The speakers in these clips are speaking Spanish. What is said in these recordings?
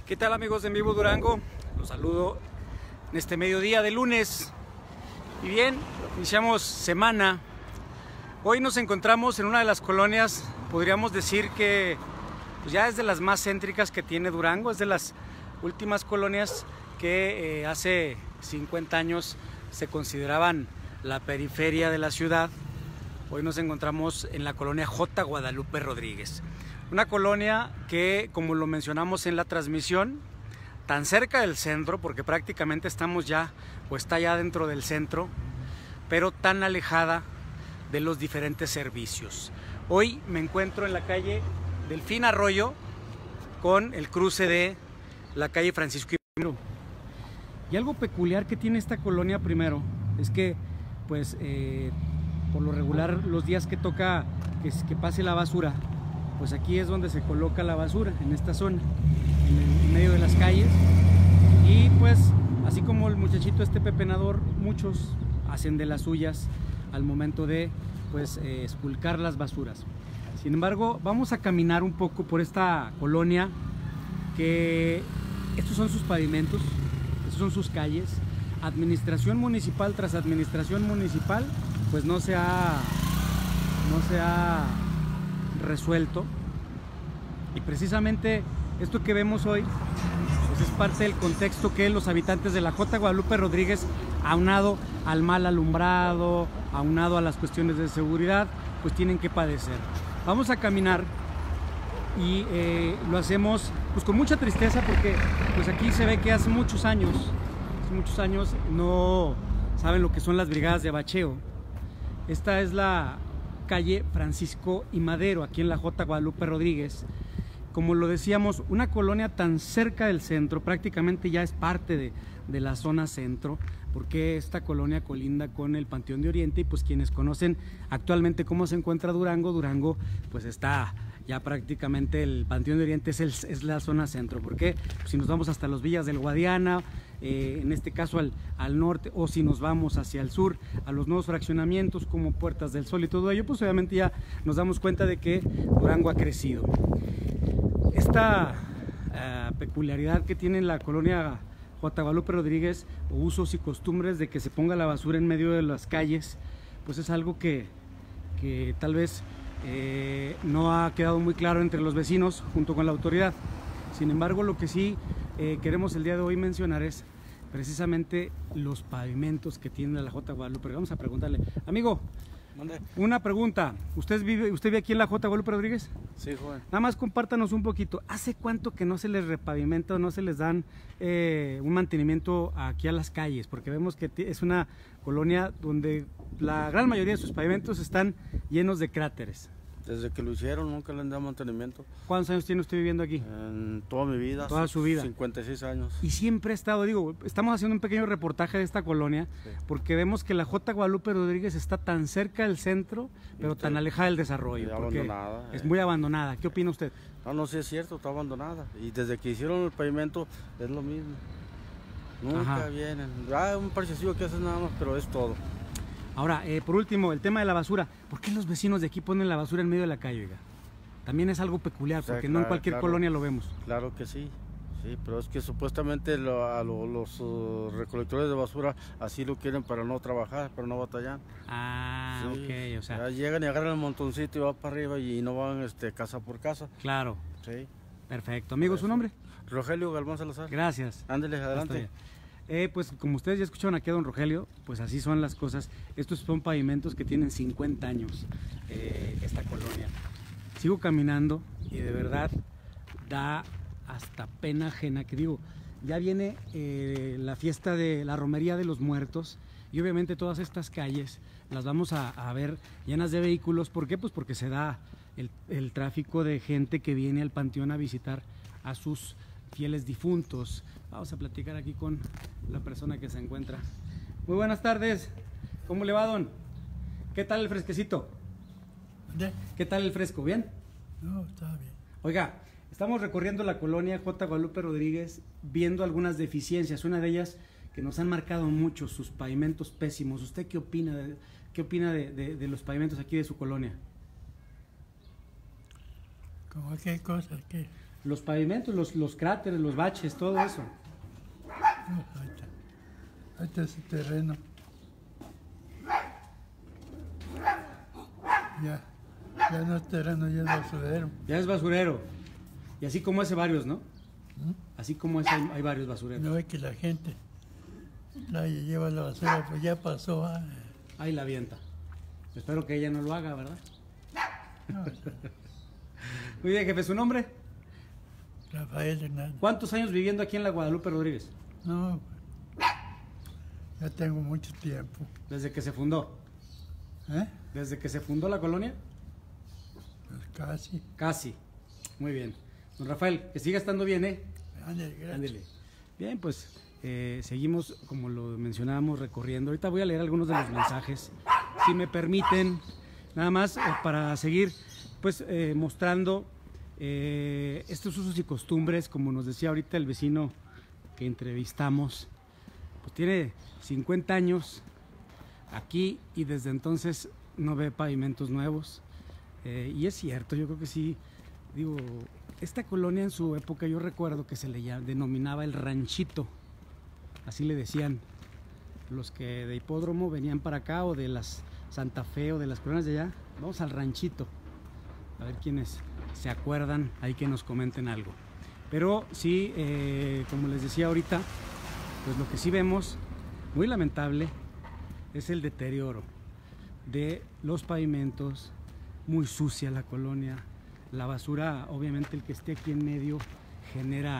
¿Qué tal, amigos de En Vivo Durango? Los saludo en este mediodía de lunes. Y bien, iniciamos semana. Hoy nos encontramos en una de las colonias, podríamos decir que pues ya es de las más céntricas que tiene Durango, es de las últimas colonias que hace 50 años se consideraban la periferia de la ciudad. Hoy nos encontramos en la colonia J. Guadalupe Rodríguez. Una colonia que, como lo mencionamos en la transmisión, tan cerca del centro, porque prácticamente estamos ya, o está ya dentro del centro, pero tan alejada de los diferentes servicios. Hoy me encuentro en la calle Delfín Arroyo, con el cruce de la calle Francisco I. Y algo peculiar que tiene esta colonia, primero, es que, pues, por lo regular, los días que toca que pase la basura, pues aquí es donde se coloca la basura, en esta zona, en medio de las calles. Y pues, así como el muchachito pepenador, muchos hacen de las suyas al momento de, pues, expulcar las basuras. Sin embargo, vamos a caminar un poco por esta colonia, que estos son sus pavimentos, estos son sus calles. Administración municipal tras administración municipal, pues no se ha resuelto, y precisamente esto que vemos hoy pues es parte del contexto que los habitantes de la J. Guadalupe Rodríguez, aunado al mal alumbrado, aunado a las cuestiones de seguridad, pues tienen que padecer. Vamos a caminar y lo hacemos pues con mucha tristeza, porque pues aquí se ve que hace muchos años no saben lo que son las brigadas de bacheo. Esta es la calle Francisco y Madero, aquí en la J. Guadalupe Rodríguez. Como lo decíamos, una colonia tan cerca del centro, prácticamente ya es parte de la zona centro, porque esta colonia colinda con el Panteón de Oriente, y pues quienes conocen actualmente cómo se encuentra Durango pues está ya prácticamente, el Panteón de Oriente es la zona centro. Porque pues si nos vamos hasta los Villas del Guadiana, en este caso al norte, o si nos vamos hacia el sur, a los nuevos fraccionamientos como Puertas del Sol y todo ello, pues obviamente ya nos damos cuenta de que Durango ha crecido. Esta peculiaridad que tiene la colonia J. Guadalupe Rodríguez, o usos y costumbres de que se ponga la basura en medio de las calles, pues es algo que tal vez no ha quedado muy claro entre los vecinos junto con la autoridad. Sin embargo, lo que sí queremos el día de hoy mencionar es precisamente los pavimentos que tiene la J. Guadalupe. Vamos a preguntarle, amigo, una pregunta. ¿Usted vive aquí en la J. Guadalupe Rodríguez? Sí, joven. Nada más compártanos un poquito. ¿Hace cuánto que no se les repavimenta o no se les dan un mantenimiento aquí a las calles? Porque vemos que es una colonia donde la gran mayoría de sus pavimentos están llenos de cráteres. Desde que lo hicieron nunca le han dado mantenimiento. ¿Cuántos años tiene usted viviendo aquí? En toda mi vida. Toda su vida. 56 años. Y siempre ha estado, estamos haciendo un pequeño reportaje de esta colonia, sí, porque vemos que la J. Guadalupe Rodríguez está tan cerca del centro, pero tan alejada del desarrollo. Abandonada. Es muy abandonada. ¿Qué opina usted? No, sí es cierto, está abandonada. Y desde que hicieron el pavimento es lo mismo. Nunca vienen. Un parchecillo que hacen nada más, pero es todo. Ahora, por último, el tema de la basura. ¿Por qué los vecinos de aquí ponen la basura en medio de la calle, oiga? También es algo peculiar, porque claro, no en cualquier colonia lo vemos. Claro que sí, sí, pero es que supuestamente los recolectores de basura así lo quieren para no trabajar, para no batallar. Ah, sí, ok, o sea. Ya llegan y agarran el montoncito y van para arriba y no van casa por casa. Claro. Sí. Perfecto. Amigo, ¿su nombre? Rogelio Galván Salazar. Gracias. Ándele, adelante. Pues como ustedes ya escucharon aquí a don Rogelio, pues así son las cosas. Estos son pavimentos que tienen 50 años, esta colonia. Sigo caminando y de verdad da hasta pena ajena, que digo, ya viene la fiesta de la Romería de los Muertos, y obviamente todas estas calles las vamos a ver llenas de vehículos. ¿Por qué? Pues porque se da el tráfico de gente que viene al panteón a visitar a sus fieles difuntos. Vamos a platicar aquí con la persona que se encuentra. Muy buenas tardes. ¿Cómo le va, don? ¿Qué tal el fresquecito? ¿Qué tal el fresco? ¿Bien? No, está bien. Oiga, estamos recorriendo la colonia J. Guadalupe Rodríguez, viendo algunas deficiencias. Una de ellas que nos han marcado mucho, sus pavimentos pésimos. ¿Usted qué opina de los pavimentos aquí de su colonia? ¿Cómo qué cosa? ¿Qué? los pavimentos, los cráteres, los baches, todo eso. Ahí está ese terreno. Ya no es terreno, ya es basurero. Ya es basurero. Y así como hace varios, ¿no? Así como ese hay varios basureros. No ve que la gente lleva la basura, pues ya pasó. Ahí la avienta. Espero que ella no lo haga, ¿verdad? No, Muy bien, jefe, ¿su nombre? Rafael Hernández. ¿Cuántos años viviendo aquí en la Guadalupe Rodríguez? No, ya tengo mucho tiempo. Desde que se fundó. ¿Eh? ¿Desde que se fundó la colonia? Pues casi. Casi. Muy bien. Don Rafael, que siga estando bien, ¿eh? Ándale, gracias. Ándele. Bien, pues seguimos, como lo mencionábamos, recorriendo. Ahorita voy a leer algunos de los mensajes, si me permiten, nada más para seguir pues mostrando estos usos y costumbres, como nos decía ahorita el vecino que entrevistamos, pues tiene 50 años aquí y desde entonces no ve pavimentos nuevos. Y es cierto, yo creo que sí, digo, esta colonia en su época yo recuerdo que se le denominaba el ranchito, así le decían los que de Hipódromo venían para acá o de las Santa Fe o de las colonias de allá, vamos al ranchito, a ver quiénes se acuerdan, ahí que nos comenten algo. Pero sí, como les decía ahorita, pues lo que sí vemos, muy lamentable, es el deterioro de los pavimentos, muy sucia la colonia. La basura, obviamente el que esté aquí en medio genera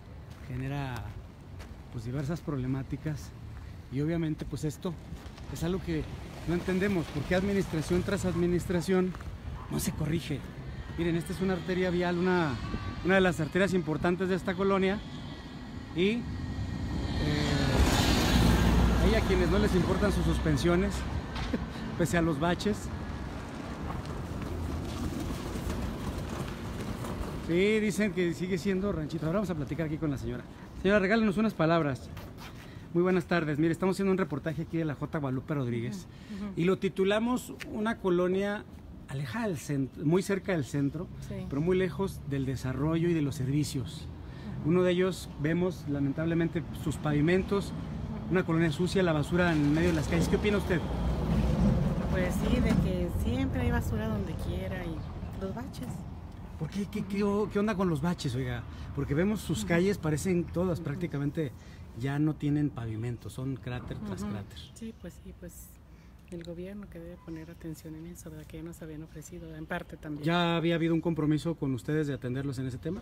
pues diversas problemáticas y obviamente pues esto es algo que no entendemos, porque administración tras administración no se corrige. Miren, esta es una arteria vial, una de las arterias importantes de esta colonia y hay a quienes no les importan sus suspensiones pese a los baches. Sí, dicen que sigue siendo ranchito. Ahora vamos a platicar aquí con la señora. Señora, regálenos unas palabras. Muy buenas tardes. Mire, estamos haciendo un reportaje aquí de la J. Guadalupe Rodríguez y lo titulamos una colonia alejada del centro, muy cerca del centro, sí, pero muy lejos del desarrollo y de los servicios. Uno de ellos vemos lamentablemente sus pavimentos, una colonia sucia, la basura en medio de las calles. ¿Qué opina usted? Pues sí, de que siempre hay basura donde quiera y los baches. ¿Por qué? ¿Qué onda con los baches, oiga? Porque vemos sus calles, parecen todas prácticamente ya no tienen pavimento, son cráter tras cráter. Sí, pues el gobierno que debe poner atención en eso, ¿verdad? Que ya nos habían ofrecido, en parte también. ¿Ya había habido un compromiso con ustedes de atenderlos en ese tema?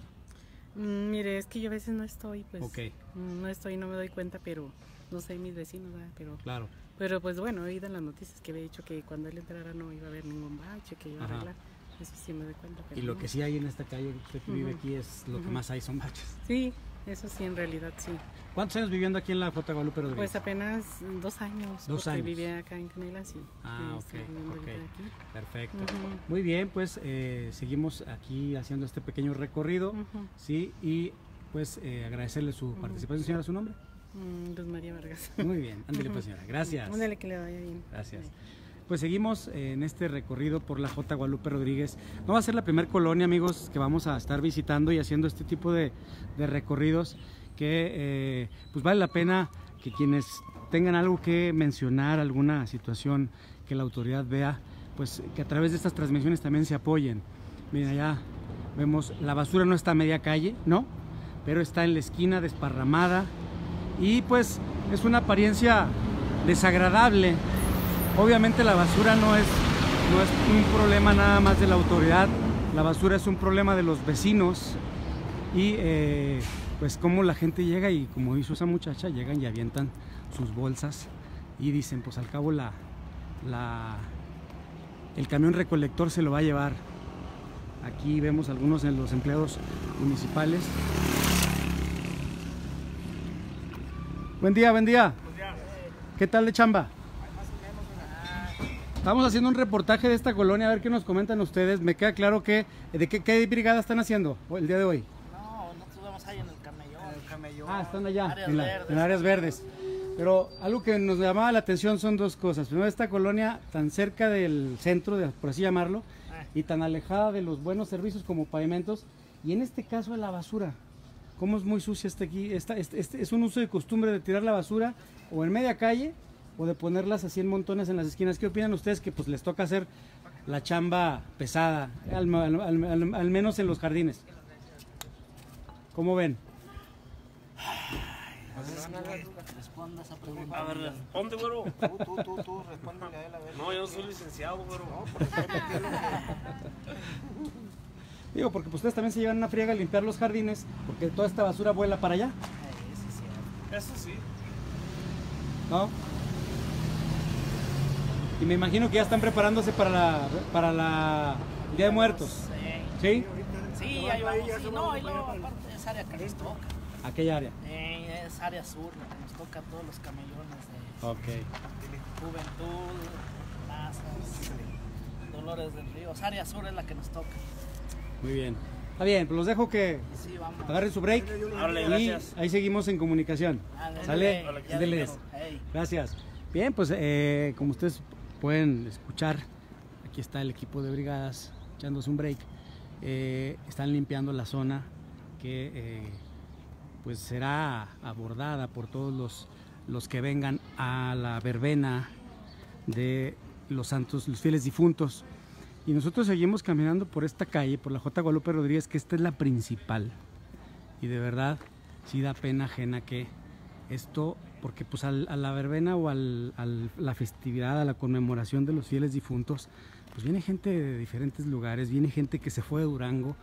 Mire, es que yo a veces no estoy, pues okay, no estoy, no me doy cuenta, pero no sé mis vecinos, ¿verdad? Claro. Pero pues bueno, he oído en las noticias que había dicho que cuando él entrara no iba a haber ningún bache, que iba a arreglar. Eso sí me doy cuenta. Y lo que sí hay en esta calle, usted que vive aquí, es lo que más hay son baches. Sí, eso sí, en realidad sí. ¿Cuántos años viviendo aquí en la J. Guadalupe Rodríguez? Pues apenas 2 años. 2 años. Vivía acá en Canelas y ok. Perfecto. Muy bien, pues seguimos aquí haciendo este pequeño recorrido, sí, y pues agradecerle su participación. Señora, ¿su nombre? Luz María Vargas. Muy bien, ándale pues, señora, gracias. Ándale, que le vaya bien. Gracias. Pues seguimos en este recorrido por la J. Guadalupe Rodríguez. No va a ser la primera colonia, amigos, que vamos a estar visitando y haciendo este tipo de recorridos que pues vale la pena que quienes tengan algo que mencionar, alguna situación que la autoridad vea, pues que a través de estas transmisiones también se apoyen. Miren, allá vemos la basura, no está a media calle, ¿no? Pero está en la esquina desparramada y pues es una apariencia desagradable. Obviamente la basura no es un problema nada más de la autoridad, la basura es un problema de los vecinos y pues como la gente llega y como hizo esa muchacha, llegan y avientan sus bolsas y dicen pues al cabo el camión recolector se lo va a llevar. Aquí vemos algunos de los empleados municipales. Buen día, buen día. ¿Qué tal de chamba? Estamos haciendo un reportaje de esta colonia, a ver qué nos comentan ustedes. Me queda claro que, ¿de qué brigada están haciendo el día de hoy? No, nosotros vamos ahí en el camellón. Ah, están allá, en áreas verdes. Pero algo que nos llamaba la atención son dos cosas. Primero, esta colonia tan cerca del centro, por así llamarlo, y tan alejada de los buenos servicios como pavimentos. Y en este caso de la basura, ¿cómo es muy sucia aquí? ¿Es un uso de costumbre de tirar la basura o en media calle o de ponerlas así en montones en las esquinas? ¿Qué opinan ustedes que pues les toca hacer la chamba pesada, al menos en los jardines? ¿Cómo ven? Responda esa pregunta. A ver, responde, güero. Tú, respóndele a él, a ver. No, yo soy licenciado, güero. No, por eso, ¿qué es lo que...? Digo, porque pues, ustedes también se llevan una friega a limpiar los jardines, porque toda esta basura vuela para allá, Sí, sí. Eso sí. ¿no? Y me imagino que ya están preparándose para la Día de Muertos, ¿sí? Sí, ahí vamos. Sí, no, y luego aparte es área que nos toca. Aquella área. Es área sur, la que nos toca a todos los camellones de Ok. Juventud, Plazas, Dolores del Río. Área sur es la que nos toca. Muy bien. Está bien, pues los dejo que Sí, vamos. agarren su break Hable, y gracias. ahí seguimos en comunicación. ¿Sale? Ya Ándeles. dijeron, hey. Gracias. Bien, pues como ustedes pueden escuchar, aquí está el equipo de brigadas echándose un break. Están limpiando la zona que pues será abordada por todos los que vengan a la verbena de los santos, los fieles difuntos. Y nosotros seguimos caminando por esta calle, por la J. Guadalupe Rodríguez, que esta es la principal. Y de verdad, sí da pena ajena que esto, porque pues a la verbena o a la festividad, a la conmemoración de los fieles difuntos, pues viene gente de diferentes lugares, viene gente que se fue de Durango,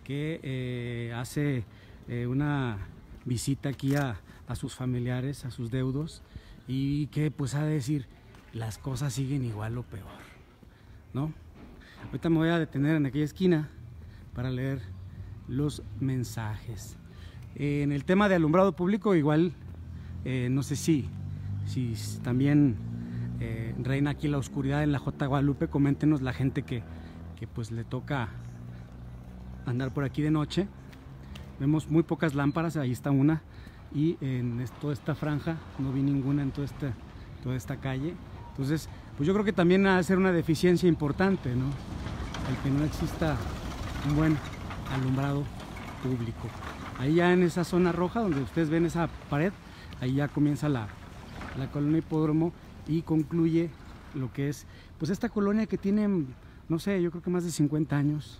que hace una visita aquí a sus familiares, a sus deudos, y que pues ha de decir, las cosas siguen igual o peor, ¿no? Ahorita me voy a detener en aquella esquina para leer los mensajes. En el tema de alumbrado público, igual, no sé si también reina aquí la oscuridad en la J. Guadalupe. Coméntenos la gente que pues le toca andar por aquí de noche. Vemos muy pocas lámparas, ahí está una, y en toda esta franja no vi ninguna en toda esta calle. Entonces, pues yo creo que también ha de ser una deficiencia importante, ¿no? El que no exista un buen alumbrado público. Ahí ya en esa zona roja, donde ustedes ven esa pared, ahí ya comienza la colonia Hipódromo y concluye lo que es, pues esta colonia que tiene, no sé, yo creo que más de 50 años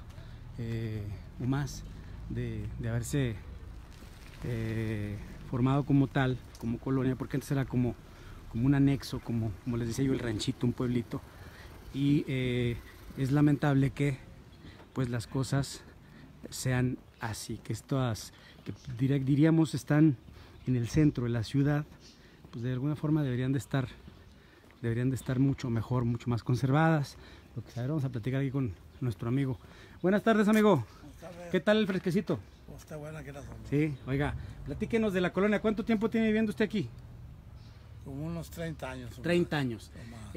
o más de haberse formado como tal, como colonia, porque antes era como un anexo, como les decía yo, el ranchito, un pueblito. Y es lamentable que pues las cosas sean así, que estas que diríamos están en el centro de la ciudad, pues de alguna forma deberían de estar mucho mejor, mucho más conservadas. Lo que vamos a platicar aquí con nuestro amigo. Buenas tardes, amigo. Buenas tardes. ¿Qué tal el fresquecito? Oh, está buena que la sombra. Sí, oiga, platíquenos de la colonia. ¿Cuánto tiempo tiene viviendo usted aquí? Como unos 30 años. 30 años. o más.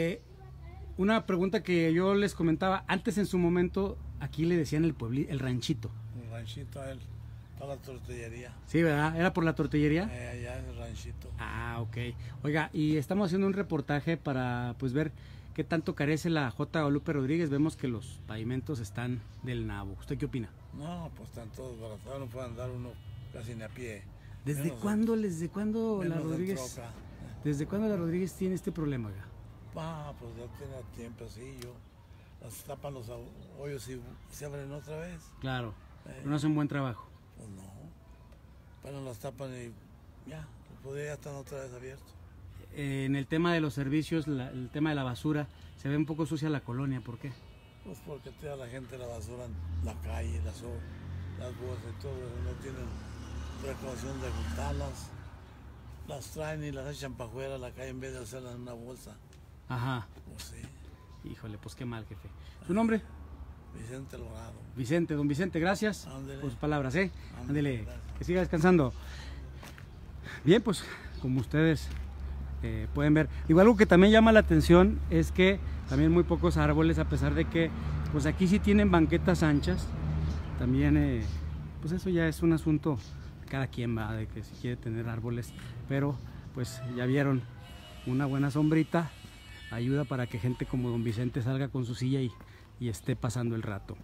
Una pregunta que yo les comentaba, antes en su momento aquí le decían el ranchito. Un ranchito a él, para la tortillería. Sí, ¿verdad? ¿Era por la tortillería? Allá es el ranchito. Ah, ok. Oiga, y estamos haciendo un reportaje para pues ver qué tanto carece la J. Guadalupe Rodríguez. Vemos que los pavimentos están del nabo. ¿Usted qué opina? No, pues están todos baratados, no puede andar uno casi ni a pie. ¿Desde Menos cuándo la menos en Rodríguez? troca. ¿Desde cuándo la Rodríguez tiene este problema, oiga? Pues ya tiene tiempo así, las tapan los hoyos y se abren otra vez. Claro, pero no hace un buen trabajo. Pues no, pero las tapan y ya, ya están otra vez abiertos. En el tema de los servicios, el tema de la basura, se ve un poco sucia la colonia, ¿por qué? Pues porque tira la gente la basura en la calle, las bolsas y todo, no tienen precaución de juntarlas, las traen y las echan para afuera a la calle en vez de hacerlas en una bolsa. Ajá. Pues sí, Híjole, pues qué mal, jefe. ¿Su nombre? Vicente Alvarado. Vicente, don Vicente, gracias Ándele. por sus palabras, ¿eh? Ándele, Gracias. que siga descansando. Bien, pues como ustedes pueden ver, igual algo que también llama la atención es que también muy pocos árboles, a pesar de que pues aquí sí tienen banquetas anchas, también pues eso ya es un asunto de cada quien, va, de que si quiere tener árboles, pero pues ya vieron, una buena sombrita ayuda para que gente como don Vicente salga con su silla y esté pasando el rato.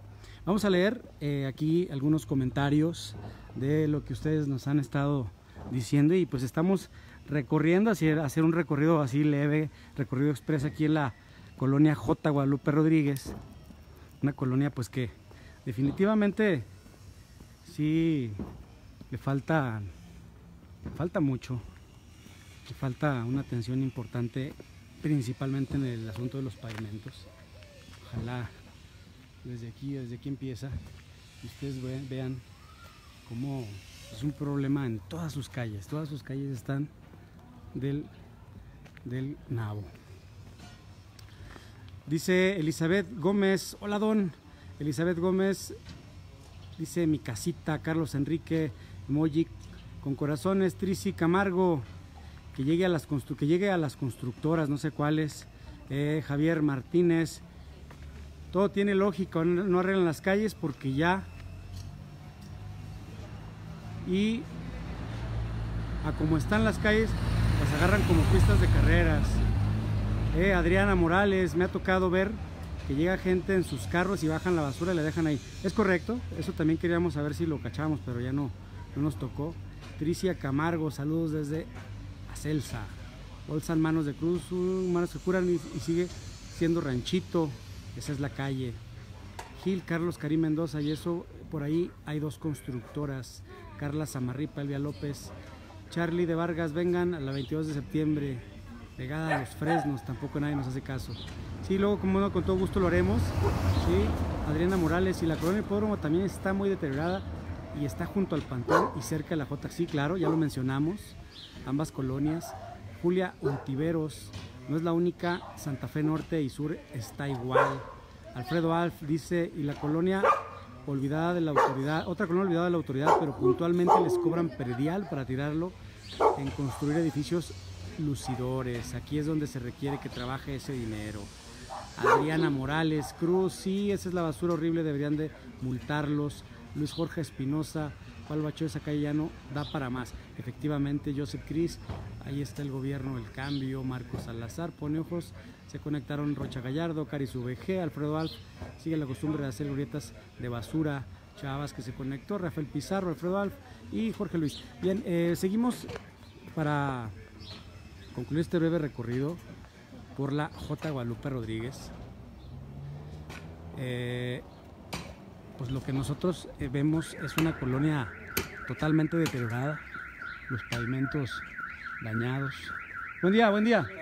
Vamos a leer aquí algunos comentarios de lo que ustedes nos han estado diciendo, y pues estamos recorriendo, hacer un recorrido así leve, recorrido express aquí en la colonia J. Guadalupe Rodríguez, una colonia pues que definitivamente sí le falta mucho, le falta una atención importante, principalmente en el asunto de los pavimentos. Ojalá desde aquí empieza y ustedes vean cómo es un problema en todas sus calles están del nabo. Dice Elizabeth Gómez, hola don. Elizabeth Gómez dice: mi casita. Carlos Enrique emoji con corazones. Trisi Camargo, que llegue a las constructoras, no sé cuáles. Javier Martínez, todo tiene lógica, no arreglan las calles porque ya, y a como están las calles las agarran como pistas de carreras. Adriana Morales, me ha tocado ver que llega gente en sus carros y bajan la basura y la dejan ahí. Es correcto, eso también queríamos saber si lo cachamos, pero ya no nos tocó. Tricia Camargo, saludos desde Acelsa. Bolsa en manos de cruz, manos que curan y sigue siendo ranchito. Esa es la calle. Gil Carlos Karim Mendoza, y eso por ahí hay dos constructoras. Carla Zamarripa, Elvia López. Charlie de Vargas, vengan a la 22 de septiembre, pegada a los Fresnos, tampoco nadie nos hace caso. Sí, luego como no, con todo gusto lo haremos. Sí, Adriana Morales, y la colonia Hipódromo también está muy deteriorada y está junto al Pantón y cerca de la J. Sí, claro, ya lo mencionamos, ambas colonias. Julia Untiveros, no es la única, Santa Fe Norte y Sur está igual. Alfredo Alf dice: y la colonia olvidada de la autoridad, otra colonia olvidada de la autoridad, pero puntualmente les cobran predial para tirarlo en construir edificios lucidores. Aquí es donde se requiere que trabaje ese dinero. Adriana Morales Cruz, sí, esa es la basura horrible, deberían de multarlos. Luis Jorge Espinosa, Juan Bacho, esa calle ya no da para más. Efectivamente, Joseph Cris, ahí está el gobierno del cambio. Marcos Salazar pone ojos, se conectaron Rocha Gallardo, Caris VG, Alfredo Alf, sigue la costumbre de hacer grietas de basura. Chavas, que se conectó, Rafael Pizarro, Alfredo Alf y Jorge Luis. Bien, seguimos para concluir este breve recorrido por la J. Guadalupe Rodríguez. Pues lo que nosotros vemos es una colonia totalmente deteriorada, los pavimentos dañados. Buen día, buen día.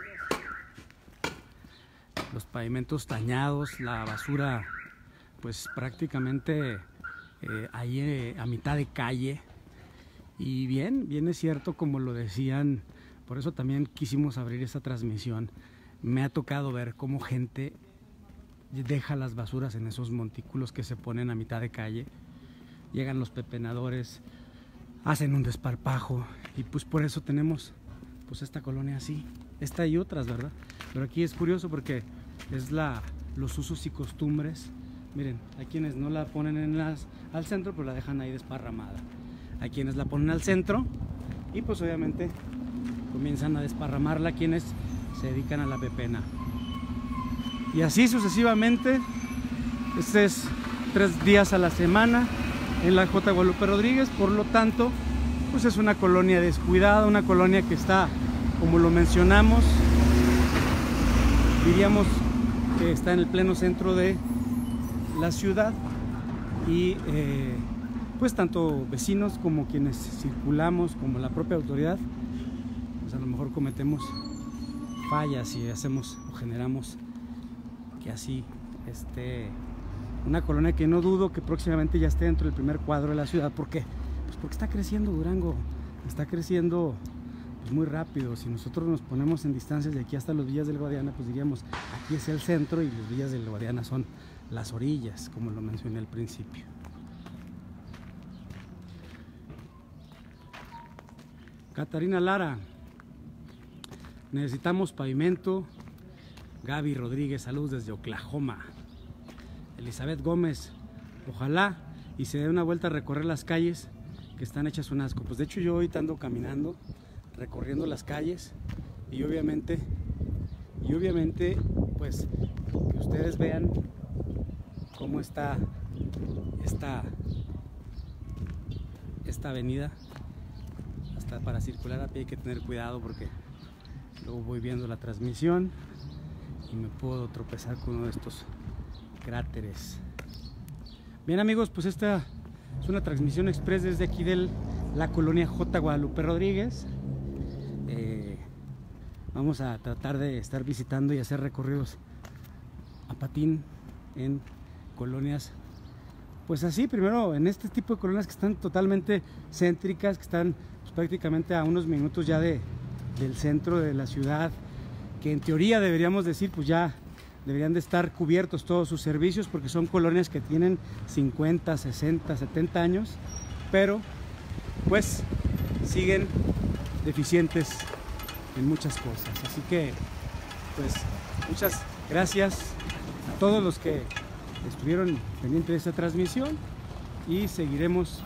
Los pavimentos dañados, la basura pues prácticamente ahí a mitad de calle. Y bien es cierto, como lo decían, por eso también quisimos abrir esta transmisión. Me ha tocado ver cómo gente deja las basuras en esos montículos que se ponen a mitad de calle. Llegan los pepenadores, hacen un desparpajo, y pues por eso tenemos pues esta colonia así, esta y otras, ¿verdad? Pero aquí es curioso porque es los usos y costumbres. Miren, hay quienes no la ponen al centro, pero la dejan ahí desparramada. Hay quienes la ponen al centro y pues obviamente comienzan a desparramarla quienes se dedican a la pepena. Y así sucesivamente. Este es 3 días a la semana en la J. Guadalupe Rodríguez, por lo tanto, pues es una colonia descuidada, una colonia que está, como lo mencionamos, diríamos que está en el pleno centro de la ciudad, y pues tanto vecinos como quienes circulamos, como la propia autoridad, pues a lo mejor cometemos fallas y hacemos o generamos que así esté una colonia que no dudo que próximamente ya esté dentro del primer cuadro de la ciudad. ¿Por qué? Pues porque está creciendo Durango, está creciendo pues muy rápido. Si nosotros nos ponemos en distancias de aquí hasta los Villas del Guadiana, pues diríamos aquí es el centro y los Villas del Guadiana son las orillas, como lo mencioné al principio. Catarina Lara, necesitamos pavimento. Gaby Rodríguez, saludos desde Oklahoma. Elizabeth Gómez, ojalá y se dé una vuelta a recorrer las calles que están hechas un asco. Pues de hecho yo ahorita ando caminando, recorriendo las calles, y obviamente pues que ustedes vean cómo está esta avenida. Hasta para circular a pie hay que tener cuidado porque luego voy viendo la transmisión y me puedo tropezar con uno de estos cráteres. Bien amigos, pues esta es una transmisión express desde aquí de la colonia J. Guadalupe Rodríguez. Vamos a tratar de estar visitando y hacer recorridos a patín en colonias, pues así, primero en este tipo de colonias que están totalmente céntricas, que están pues, prácticamente a unos minutos ya del centro de la ciudad, que en teoría deberíamos decir pues ya deberían de estar cubiertos todos sus servicios porque son colonias que tienen 50, 60, 70 años, pero pues siguen deficientes en muchas cosas. Así que pues muchas gracias a todos los que estuvieron pendientes de esta transmisión y seguiremos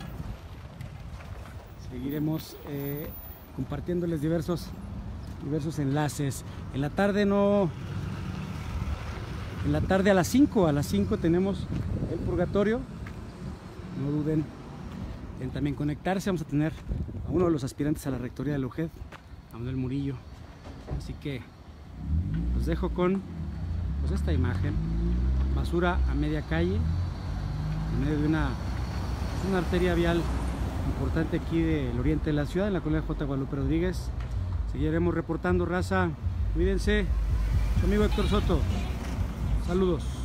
compartiéndoles diversos enlaces. En la tarde a las 5 tenemos el purgatorio. No duden en también conectarse. Vamos a tener a uno de los aspirantes a la rectoría de la UGED, a Manuel Murillo. Así que los dejo con pues esta imagen: basura a media calle, en medio de una arteria vial importante aquí del oriente de la ciudad, en la colonia J. Guadalupe Rodríguez. Seguiremos reportando, raza. Cuídense. Su amigo Héctor Soto. Saludos.